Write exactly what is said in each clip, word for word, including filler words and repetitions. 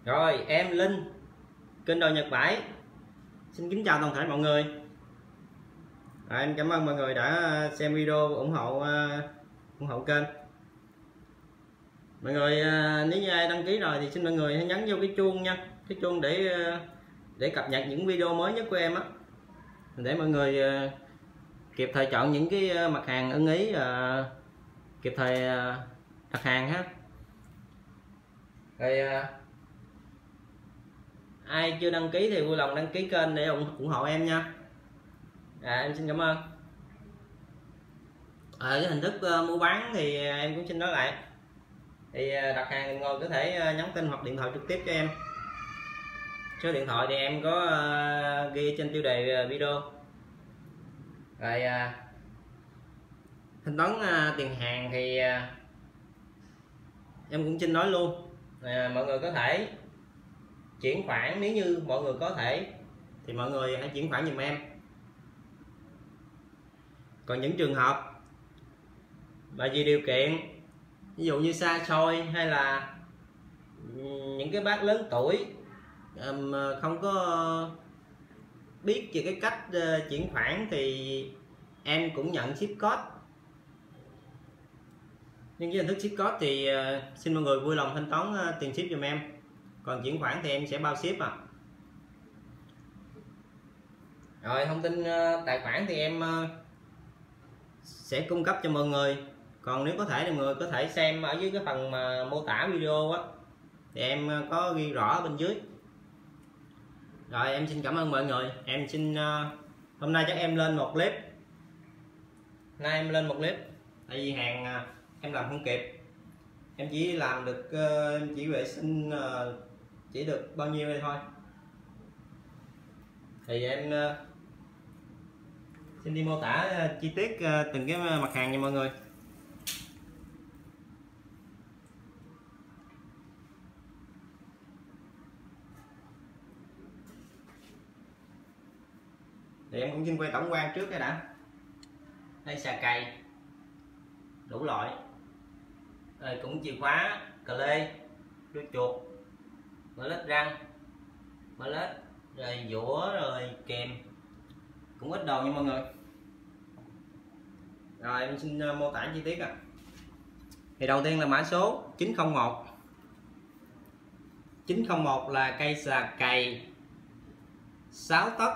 Rồi em Linh, kênh Đồi Nhật Bãi, xin kính chào toàn thể mọi người. À, em cảm ơn mọi người đã xem video ủng hộ ủng hộ kênh. Mọi người nếu như ai đăng ký rồi thì xin mọi người hãy nhấn vô cái chuông nha, cái chuông để để cập nhật những video mới nhất của em á, để mọi người kịp thời chọn những cái mặt hàng ưng ý, kịp thời đặt hàng ha. Rồi ai chưa đăng ký thì vui lòng đăng ký kênh để ủng hộ em nha. À, em xin cảm ơn. Ở cái hình thức uh, mua bán thì em cũng xin nói lại, thì uh, đặt hàng ngồi có thể uh, nhắn tin hoặc điện thoại trực tiếp cho em. Số điện thoại thì em có uh, ghi trên tiêu đề uh, video. Rồi uh, thanh toán uh, tiền hàng thì uh, em cũng xin nói luôn, uh, mọi người có thể chuyển khoản, nếu như mọi người có thể thì mọi người hãy chuyển khoản giùm em. Còn những trường hợp mà vì điều kiện, ví dụ như xa xôi hay là những cái bác lớn tuổi không có biết về cái cách chuyển khoản thì em cũng nhận ship code. Nhưng với hình thức ship code thì xin mọi người vui lòng thanh toán tiền ship giùm em. Còn chuyển khoản thì em sẽ bao ship à. Rồi thông tin tài khoản thì em sẽ cung cấp cho mọi người. Còn nếu có thể thì mọi người có thể xem ở dưới cái phần mà mô tả video á, thì em có ghi rõ ở bên dưới. Rồi em xin cảm ơn mọi người. Em xin hôm nay chắc em lên một clip. Nay em lên một clip tại vì hàng em làm không kịp. Em chỉ làm được em chỉ vệ sinh chỉ được bao nhiêu đây thôi. Thì em xin đi mô tả chi tiết từng cái mặt hàng nha mọi người. Thì em cũng xin quay tổng quan trước cái đã. Đây xà cày đủ loại, rồi cũng chìa khóa, cà lê, đuôi chuột, mở lết răng, mở lết, rồi dũa, rồi kèm, cũng ít đồ nha mọi người. Rồi em xin mô tả chi tiết à. Thì đầu tiên là mã số chín không một. chín không một là cây xà cày sáu tấc.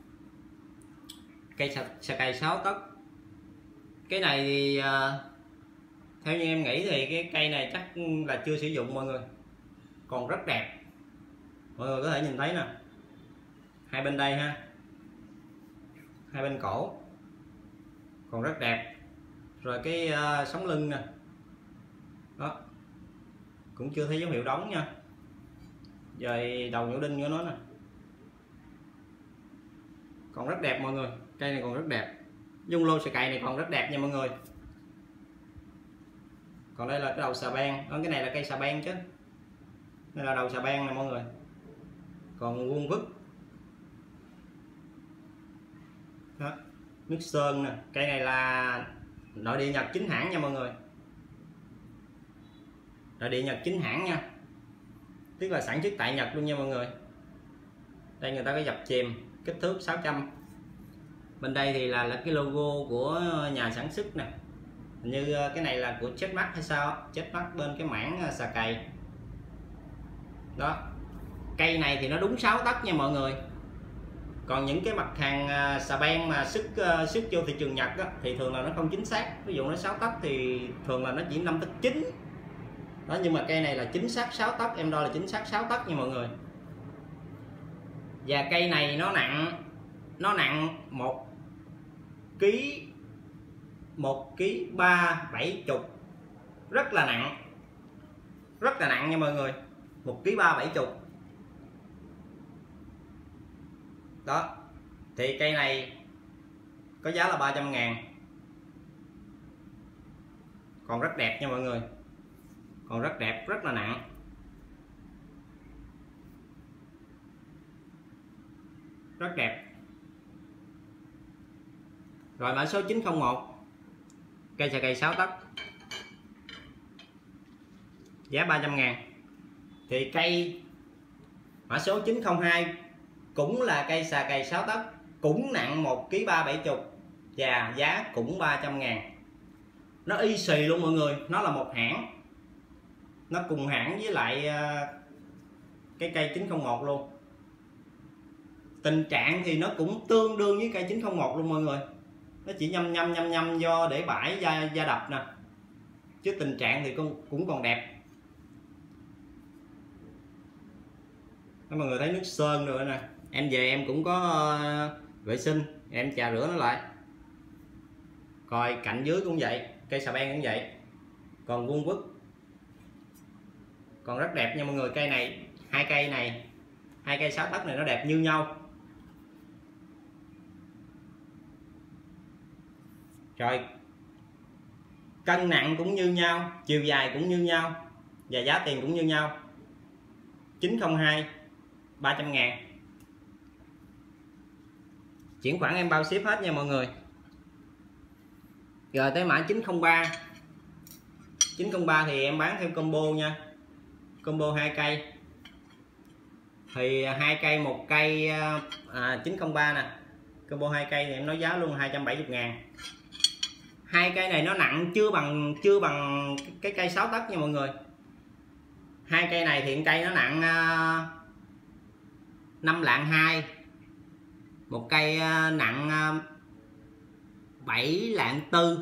Cây xà, xà cày sáu tấc. Cái này thì uh, theo như em nghĩ thì cái cây này chắc là chưa sử dụng mọi người, còn rất đẹp. Mọi người có thể nhìn thấy nè, hai bên đây ha, hai bên cổ còn rất đẹp. Rồi cái uh, sống lưng nè, đó cũng chưa thấy dấu hiệu đóng nha. Rồi đầu nhũ đinh của nó nè, còn rất đẹp mọi người. Cây này còn rất đẹp. Dung lô xà cày này còn rất đẹp nha mọi người. Còn đây là cái đầu xà beng, cái này là cây xà beng chứ. Đây là đầu xà beng nè mọi người, còn vuông vức. Đó, nước sơn nè. Cây này là nội địa Nhật chính hãng nha mọi người, nội địa Nhật chính hãng nha, tức là sản xuất tại Nhật luôn nha mọi người. Đây người ta có dập chìm kích thước sáu trăm. Bên đây thì là, là cái logo của nhà sản xuất nè. Hình như cái này là của Chết Mắt hay sao, Chết Mắt bên cái mảng xà cày đó. Cây này thì nó đúng sáu tấc nha mọi người. Còn những cái mặt hàng xà beng mà xuất xuất vô thị trường Nhật đó, thì thường là nó không chính xác. Ví dụ nó sáu tấc thì thường là nó chỉ năm tấc chín đó, nhưng mà cây này là chính xác sáu tấc, em đo là chính xác sáu tấc nha mọi người. Và cây này nó nặng, nó nặng một ký, một ký ba bảy chục, rất là nặng, rất là nặng nha mọi người. Một ký ba bảy chục đó. Thì cây này có giá là ba trăm ngàn, còn rất đẹp nha mọi người, còn rất đẹp, rất là nặng. Rất đẹp. Rồi mã số chín không một, cây xà cày sáu tấc, giá ba trăm ngàn. Thì cây Mã số chín không hai cũng là cây xà cày sáu tấc, cũng nặng một ki lô gam ba bảy mươi và giá cũng ba trăm ngàn. Nó y xì luôn mọi người, nó là một hãng, nó cùng hãng với lại cái cây chín không một luôn. Tình trạng thì nó cũng tương đương với cây chín không một luôn mọi người, nó chỉ nhâm nhâm nhâm nhâm do để bãi da, da đập nè, chứ tình trạng thì cũng, cũng còn đẹp. Đó, mọi người thấy nước sơn rồi nè, em về em cũng có uh, vệ sinh, em chà rửa nó lại. Coi cạnh dưới cũng vậy, cây xà beng cũng vậy, còn vuông vức, còn rất đẹp nha mọi người. Cây này, hai cây này, hai cây sáu tấc này nó đẹp như nhau. Rồi cân nặng cũng như nhau, chiều dài cũng như nhau và giá tiền cũng như nhau. Chín không hai ba trăm ngàn. Chuyển khoản em bao ship hết nha mọi người. Rồi tới mã chín không ba. chín không ba thì em bán theo combo nha. Combo hai cây. Thì hai cây một cây à, chín không ba nè. Combo hai cây thì em nói giá luôn hai trăm bảy mươi ngàn. Hai cây này nó nặng chưa bằng chưa bằng cái cây sáu tấc nha mọi người. Hai cây này thì cây nó nặng uh, năm lạng hai. Một cây uh, nặng uh, bảy lạng tư.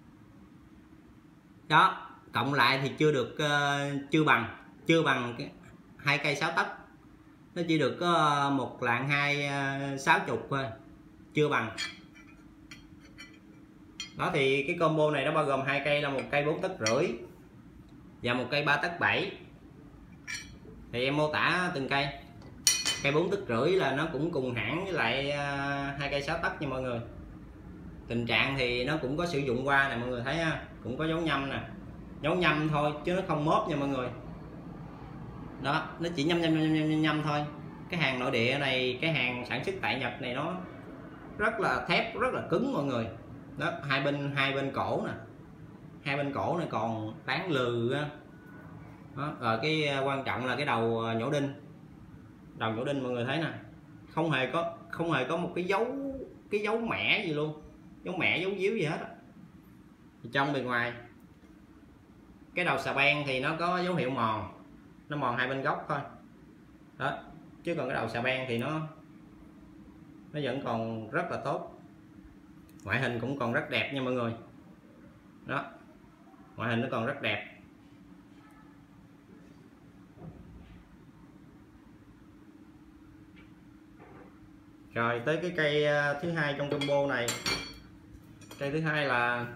Đó, cộng lại thì chưa được uh, chưa bằng chưa bằng cái hai cây sáu tấc. Nó chỉ được có uh, một lạng hai uh, sáu chục thôi, chưa bằng. Đó thì cái combo này nó bao gồm hai cây là một cây bốn tấc rưỡi và một cây ba tấc bảy. Thì em mô tả từng cây. Cây bốn tấc rưỡi là nó cũng cùng hãng với lại uh, hai cây sáu tấc nha mọi người. Tình trạng thì nó cũng có sử dụng qua nè mọi người thấy ha, cũng có dấu nhâm nè, dấu nhâm thôi chứ nó không mốt nha mọi người. Đó, nó chỉ nhâm nhâm nhâm nhâm, nhâm thôi. Cái hàng nội địa này, cái hàng sản xuất tại Nhật này nó rất là thép, rất là cứng mọi người. Đó, hai bên hai bên cổ nè, hai bên cổ này còn bán lừ á. Đó, rồi cái quan trọng là cái đầu nhổ đinh, đầu nhổ đinh mọi người thấy nè, không hề có không hề có một cái dấu cái dấu mẻ gì luôn, dấu mẻ dấu díu gì hết á. Trong bề ngoài cái đầu xà beng thì nó có dấu hiệu mòn, nó mòn hai bên gốc thôi. Đó, chứ còn cái đầu xà beng thì nó nó vẫn còn rất là tốt. Ngoại hình cũng còn rất đẹp nha mọi người. Đó, ngoại hình nó còn rất đẹp. Rồi tới cái cây thứ hai trong combo này. Cây thứ hai là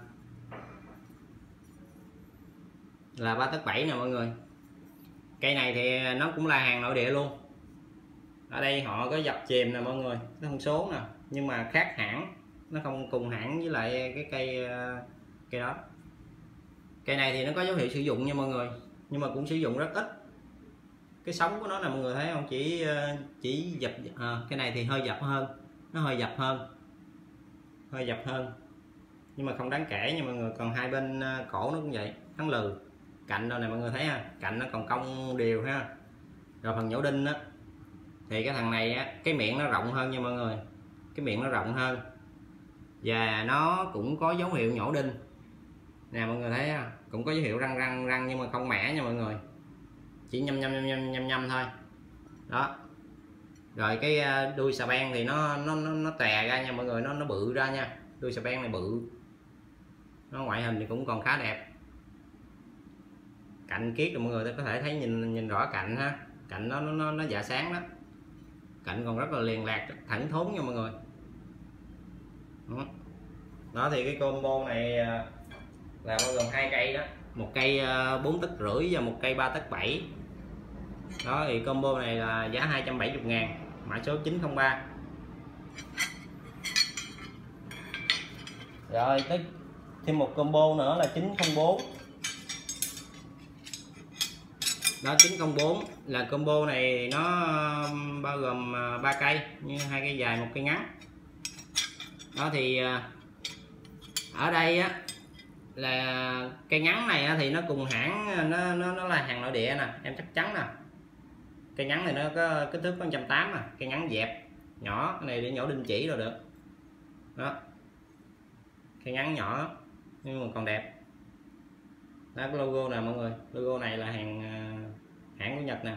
là ba tấc bảy nè mọi người. Cây này thì nó cũng là hàng nội địa luôn. Ở đây họ có dập chìm nè mọi người, nó thông số nè, nhưng mà khác hãng, nó không cùng hãng với lại cái cây cây đó. Cây này thì nó có dấu hiệu sử dụng nha mọi người, nhưng mà cũng sử dụng rất ít. Cái sống của nó là mọi người thấy không, chỉ chỉ dập à, cái này thì hơi dập hơn, nó hơi dập hơn, hơi dập hơn, nhưng mà không đáng kể nha mọi người. Còn hai bên cổ nó cũng vậy, thắng lừ. Cạnh đâu này mọi người thấy ha, cạnh nó còn cong đều ha. Rồi phần nhổ đinh á thì cái thằng này á, cái miệng nó rộng hơn nha mọi người, cái miệng nó rộng hơn và nó cũng có dấu hiệu nhổ đinh nè mọi người thấy ha, cũng có dấu hiệu răng răng răng nhưng mà không mẻ nha mọi người, chỉ nhâm nhâm nhâm nhâm nhâm thôi. Đó, rồi cái đuôi xà beng thì nó nó nó, nó tè ra nha mọi người, nó nó bự ra nha, đuôi xà beng này bự, nó ngoại hình thì cũng còn khá đẹp. Cạnh kiết rồi mọi người có thể thấy, nhìn nhìn rõ cạnh ha, cạnh nó nó nó dạ sáng đó, cạnh còn rất là liền lạc, thẳng thốn nha mọi người. Đó, đó thì cái combo này là bao gồm hai cây đó, một cây bốn tấc rưỡi và một cây ba tấc bảy. Đó thì combo này là giá hai trăm bảy mươi ngàn, mã số chín không ba. Rồi tới thêm một combo nữa là chín không bốn. Đó, chín không bốn là combo này nó bao gồm ba cây, như hai cây dài một cây ngắn. Đó thì ở đây á là cây ngắn này thì nó cùng hãng, nó nó, nó là hàng nội địa nè, em chắc chắn nè. Cây ngắn này nó có kích thước có một trăm tám mươi à, cây ngắn dẹp nhỏ, cái này để nhổ đinh chỉ rồi được đó. Cây ngắn nhỏ nhưng mà còn đẹp đó. Cái logo nè mọi người, logo này là hàng hãng của Nhật nè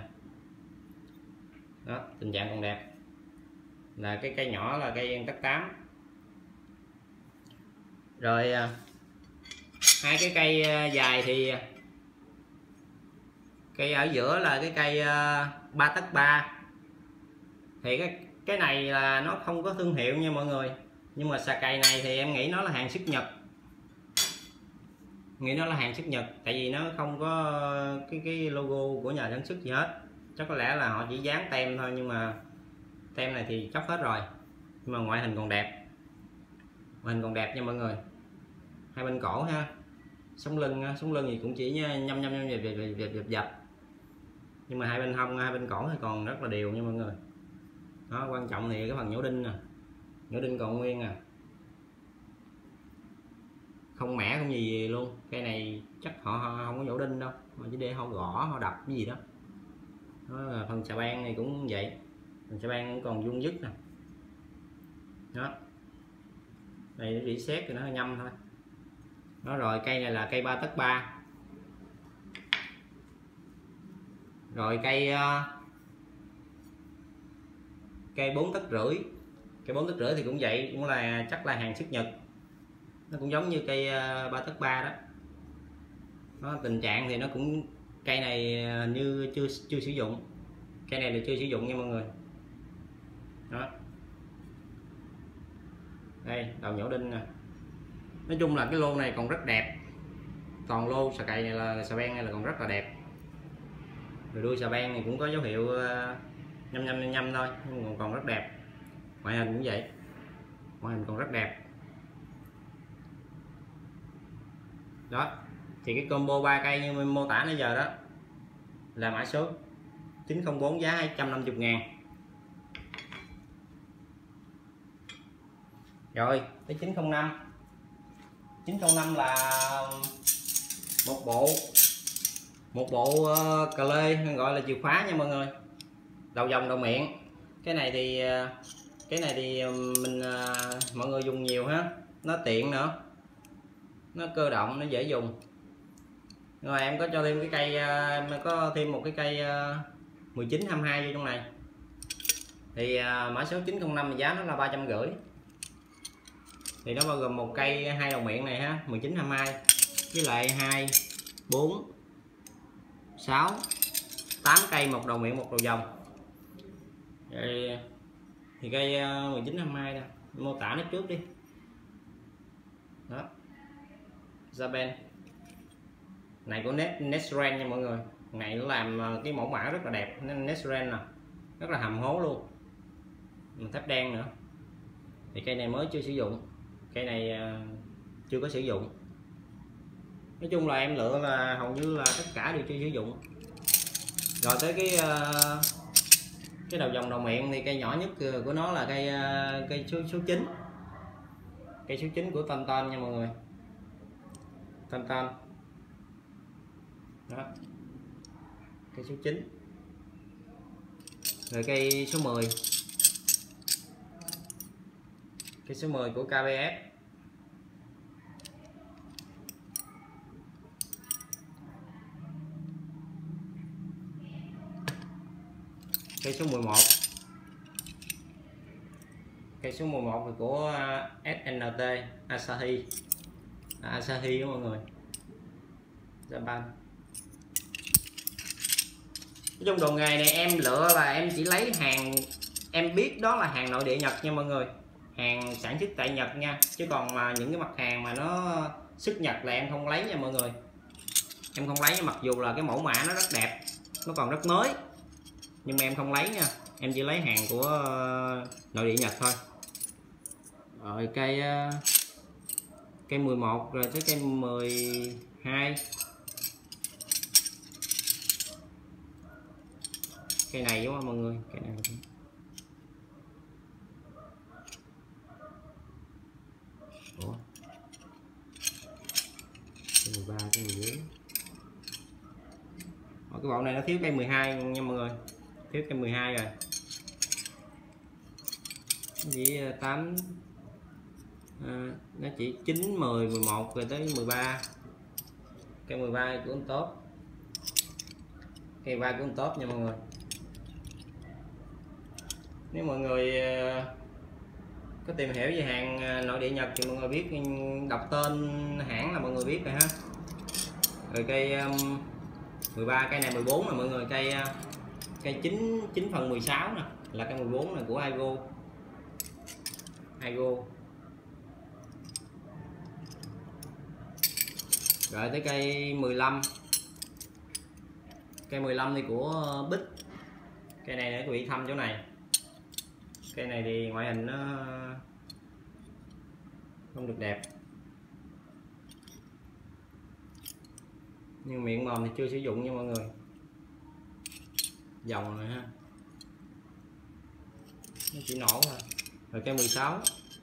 đó, tình trạng còn đẹp. Là cái cây nhỏ là cây tắc tám. Rồi hai cái cây dài thì cây ở giữa là cái cây ba tấc ba. Thì cái cái này là nó không có thương hiệu nha mọi người, nhưng mà xà cày này thì em nghĩ nó là hàng xuất Nhật, nghĩ nó là hàng xuất Nhật, tại vì nó không có cái cái logo của nhà sản xuất gì hết. Chắc có lẽ là họ chỉ dán tem thôi, nhưng mà tem này thì chóc hết rồi, nhưng mà ngoại hình còn đẹp, ngoại hình còn đẹp nha mọi người. Hai bên cổ ha, sống lưng sống lưng thì cũng chỉ nhăm nhăm nhăm dập dập dập dập dập, nhưng mà hai bên hông hai bên cổ thì còn rất là đều nha mọi người. Đó, quan trọng thì cái phần nhổ đinh nè, nhổ đinh còn nguyên à, không mẻ không gì luôn. Cây này chắc họ, họ không có nhổ đinh đâu, mà chỉ để họ gõ họ đập cái gì đó. Đó là phần xà beng này cũng vậy, phần xà beng cũng còn vuông dứt nè đó. Đây để xét thì nó nhâm thôi đó. Rồi cây này là cây ba tấc ba. Rồi cây cây bốn tấc rưỡi, cây bốn tấc rưỡi thì cũng vậy, cũng là chắc là hàng xuất Nhật, nó cũng giống như cây ba tấc ba đó. Nó tình trạng thì nó cũng, cây này như chưa chưa sử dụng, cây này là chưa sử dụng nha mọi người đó. Đây đầu nhổ đinh nè. Nói chung là cái lô này còn rất đẹp, toàn lô xà cày này là xà beng này là còn rất là đẹp. Rồi đuôi xà beng này cũng có dấu hiệu nhăm nhăm nhăm thôi, nhưng còn còn rất đẹp. Ngoại hình cũng vậy, ngoại hình còn rất đẹp đó. Thì cái combo ba cây như mình mô tả nãy giờ đó là mã số chín không bốn, giá hai trăm năm mươi ngàn. Rồi tới chín không năm. chín không năm là một bộ một bộ uh, cà lê gọi là chìa khóa nha mọi người, đầu dòng đầu miệng. Cái này thì uh, cái này thì mình uh, mọi người dùng nhiều ha, nó tiện nữa, nó cơ động, nó dễ dùng. Rồi em có cho thêm cái cây uh, em có thêm một cái cây uh, mười chín hai mươi hai vô trong này. Thì uh, mã số chín không năm giá nó là ba trăm rưỡi. Thì nó bao gồm một cây hai đầu miệng này ha, mười chín hai mươi hai với lại hai bốn sáu tám cây, một đầu miệng một đầu dòng. Rồi, thì cây mười chín hai mươi hai nè, mô tả nó trước đi đó. Japan này của Nesren nha mọi người, này nó làm cái mẫu mã rất là đẹp, Nesren nè, rất là hầm hố luôn, thép đen nữa. Thì cây này mới chưa sử dụng, cây này chưa có sử dụng. Nói chung là em lựa là hầu như là tất cả đều chưa sử dụng. Rồi tới cái cái đầu dòng đầu miệng thì cây nhỏ nhất của nó là cây cây số số chín, cây số chín của Tantan nha mọi người, Tantan đó, cây số chín. Rồi cây số mười, cây số mười của ca bê ét. Cây số mười một, cây số mười một là của ét en tê Asahi, à, Asahi đó mọi người, Japan. Nói chung đồ nghề này em lựa là em chỉ lấy hàng em biết đó là hàng nội địa Nhật nha mọi người, hàng sản xuất tại Nhật nha, chứ còn mà những cái mặt hàng mà nó xuất Nhật là em không lấy nha mọi người, em không lấy. Mặc dù là cái mẫu mã nó rất đẹp, nó còn rất mới, nhưng mà em không lấy nha, em chỉ lấy hàng của nội địa Nhật thôi. Rồi cây cây mười một rồi tới cây mười hai. Cây này đúng không mọi người, cây này ủa cây mười ba, cây mười bốn. Cái bộ này nó thiếu cây mười hai nha mọi người, thiếu cây mười hai rồi. Chỉ tám à, nó chỉ chín, mười, mười một rồi tới mười ba. Cây mười ba của anh tốt. Cây ba của anh tốt nha mọi người. Nếu mọi người có tìm hiểu về hàng nội địa Nhật thì mọi người biết, đọc tên hãng là mọi người biết rồi ha. Rồi cây mười ba, cây này mười bốn nè mọi người, cây cây chín chín phần mười sáu nè, là cây mười bốn là của Aigo. Aigo. Rồi tới cây mười lăm. Cây mười lăm thì của Bích. Cây này nó bị thâm chỗ này. Cây này thì ngoại hình nó không được đẹp, nhưng miệng mồm thì chưa sử dụng nha mọi người. Dòng này ha, nó chỉ nổ thôi. Rồi cây mười sáu.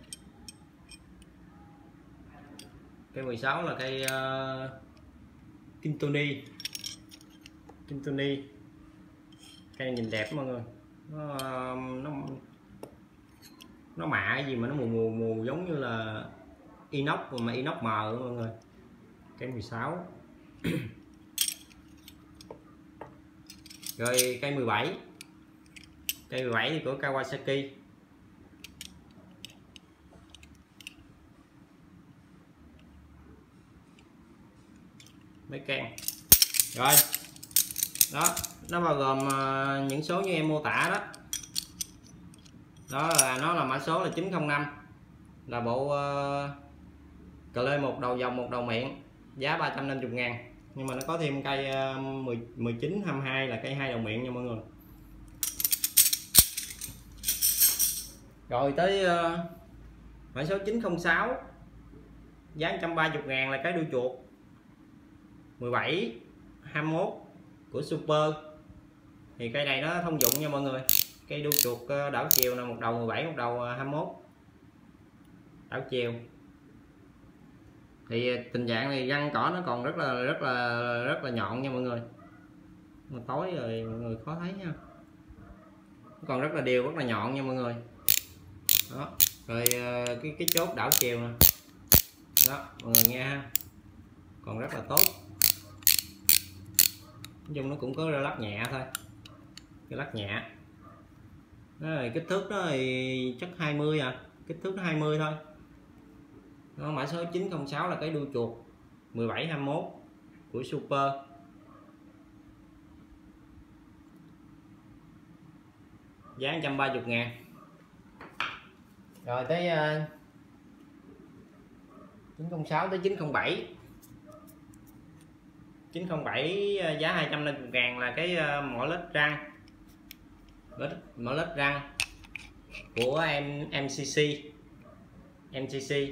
Cây mười sáu là cây uh, Kintoni. Kintoni. Cây nhìn đẹp mọi người. Nó nó nó mạ cái gì mà nó mù mù mù giống như là inox, mà inox mờ mọi người. Cây mười sáu. Rồi cây mười bảy. Cây mười bảy thì của Kawasaki. Mấy can. Rồi. Đó, nó bao gồm uh, những số như em mô tả đó. Đó là nó là mã số là chín không năm, là bộ uh, cờ lê một đầu dòng một đầu miệng, giá ba trăm năm mươi ngàn. Nhưng mà nó có thêm cây uh, mười chín hai mươi hai là cây hai đầu miệng nha mọi người. Rồi tới uh, mã số chín không sáu, giá một trăm ba mươi ngàn là cái đuôi chuột mười bảy hai mươi mốt của Super. Thì cây này nó thông dụng nha mọi người. Cây đuôi chuột đảo chiều là một đầu mười bảy, một đầu hai mươi mốt đảo chiều. Thì tình trạng này răng cỏ nó còn rất là rất là rất là nhọn nha mọi người. Mà tối rồi mọi người khó thấy nha. Nó còn rất là đều, rất là nhọn nha mọi người. Đó. Rồi cái cái chốt đảo chiều nè. Đó, mọi người nghe ha. Còn rất là tốt. Nói chung nó cũng có lắc nhẹ thôi. Cái lắc nhẹ. Đó là kích thước nó thì chắc hai mươi à, kích thước nó hai mươi thôi. Nó mã số chín không sáu là cái đuôi chuột mười bảy hai mươi mốt của Super. Giá một trăm ba mươi ngàn. Rồi tới uh, chín không sáu tới chín không bảy. chín không bảy giá hai trăm năm mươi ngàn là cái uh, mỏ lết răng. Mỏ lết răng của em em xê xê. em xê xê.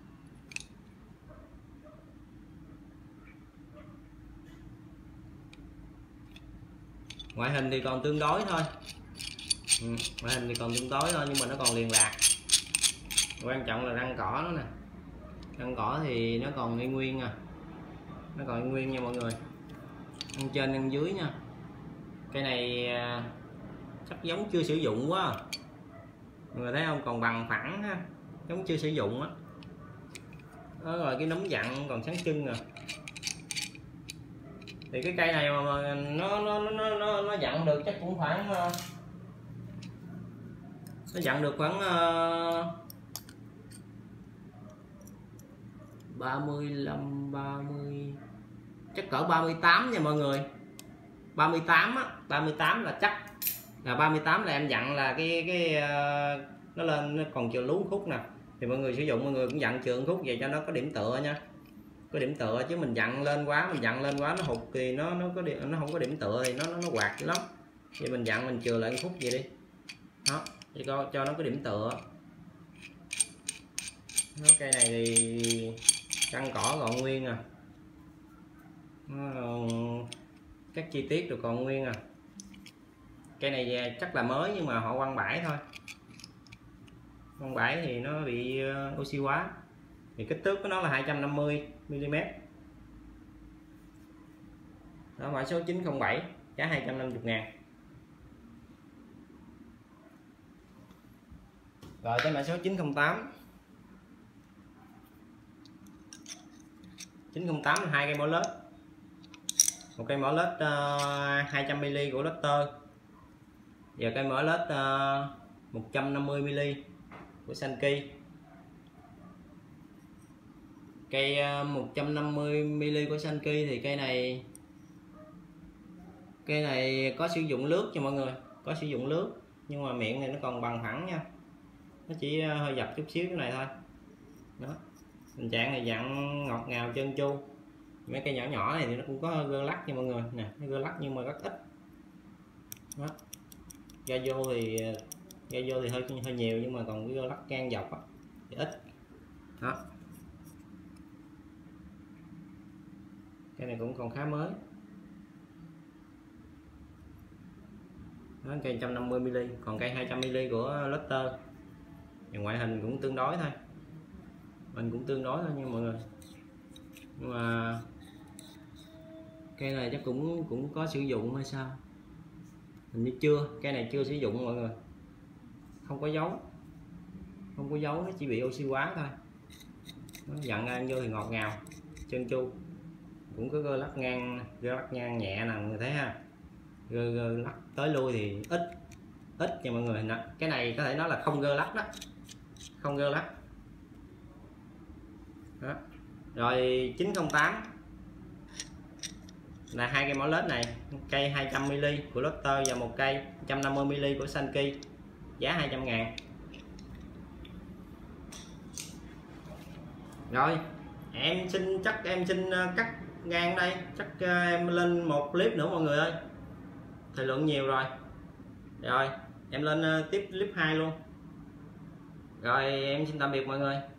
Ngoại hình thì còn tương đối thôi. Ừ, ngoại hình thì còn tương đối thôi, nhưng mà nó còn liền lạc. Quan trọng là răng cỏ nó nè. Răng cỏ thì nó còn nguyên nguyên à. Nó còn nguyên nha mọi người. Răng trên răng dưới nha. Cái này chắc giống chưa sử dụng quá. Mọi người thấy không, còn bằng phẳng ha, giống chưa sử dụng á. Đó. Rồi cái nấm dặn còn sáng trưng rồi. Thì cái cây này mà, mà nó nó nó nó nó dặn được chắc cũng khoảng nó dặn được khoảng ba mươi lăm ba mươi, chắc cỡ ba mươi tám nha mọi người. ba mươi tám á, ba mươi tám là chắc. Là ba mươi tám là em dặn là cái cái uh, nó lên nó còn chưa lú khúc nè. Thì mọi người sử dụng mọi người cũng dặn trường khúc vậy cho nó có điểm tựa nha. Có điểm tựa, chứ mình dặn lên quá, mình dặn lên quá nó hụt thì nó nó có điểm, nó không có điểm tựa thì nó nó, nó quạt lắm. Vậy mình dặn mình chừa lại khúc vậy đi. Đó, để cho cho nó có điểm tựa. Nó cây này thì răng cỏ còn nguyên à. Nó, các chi tiết được còn nguyên à. Cây này chắc là mới nhưng mà họ quăng bãi thôi. Quăng bãi thì nó bị oxy hóa. Thì kích thước của nó là hai trăm năm mươi mi li mét. Đó, mã số chín không bảy, giá hai trăm năm mươi ngàn. Rồi tới mã số chín không tám. chín không tám là hai cây mỏ lết, một cây mỏ lết uh, hai trăm mi li của Lotter và cây mỏ lết uh, một trăm năm mươi mi li của Sankey. Cây uh, một trăm năm mươi mi li của Sankey thì cây này cây này có sử dụng lướt cho mọi người, có sử dụng lướt nhưng mà miệng này nó còn bằng phẳng nha, nó chỉ hơi dập chút xíu cái này thôi. Đó, tình trạng này dạng ngọt ngào trơn tru. Mấy cây nhỏ nhỏ này thì nó cũng có gơ lắc nha mọi người nè, nó gơ lắc nhưng mà rất ít. Đó, ra vô thì ra vô thì hơi hơi nhiều nhưng mà còn cái gơ lắc ngang dọc á thì ít. Đó, cái này cũng còn khá mới. Đó, cây một trăm năm mươi mi li, còn cây hai trăm mi li của Lotter. Ngoại hình cũng tương đối thôi, mình cũng tương đối thôi nha mọi người, nhưng mà cây này chắc cũng cũng có sử dụng hay sao, hình như chưa, cây này chưa sử dụng mọi người, không có dấu, không có dấu, nó chỉ bị oxy hóa thôi. Nó dặn ăn vô thì ngọt ngào trơn tru, cũng có gơ lắc ngang, gơ lắc ngang nhẹ nè mọi người thấy ha, gơ, gơ lắc tới lui thì ít ít nha mọi người. Nè, cái này có thể nói là không gơ lắc đó, không gơ lắc. Đó. Rồi chín không tám là hai cây mỏ lết này, cây hai trăm mi li của Lotter và một cây một trăm năm mươi mi li của Sankey, giá hai trăm ngàn. Rồi em xin chắc em xin cắt ngang đây, chắc em lên một clip nữa mọi người ơi, thời lượng nhiều rồi. Rồi em lên tiếp clip hai luôn. Rồi em xin tạm biệt mọi người.